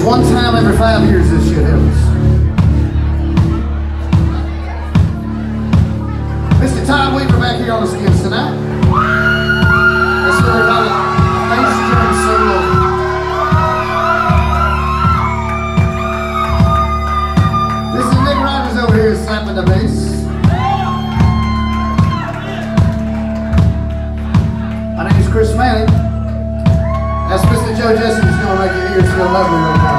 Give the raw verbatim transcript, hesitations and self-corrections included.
one time every five years this shit happens. Mister Todd Weaver back here on the skins tonight. That's what they call it, bass drum solo. This is Nick Rogers over here slapping the bass. My name is Chris Manning. That's Mister Joe Jessup who's going to make your ears feel lovely right now.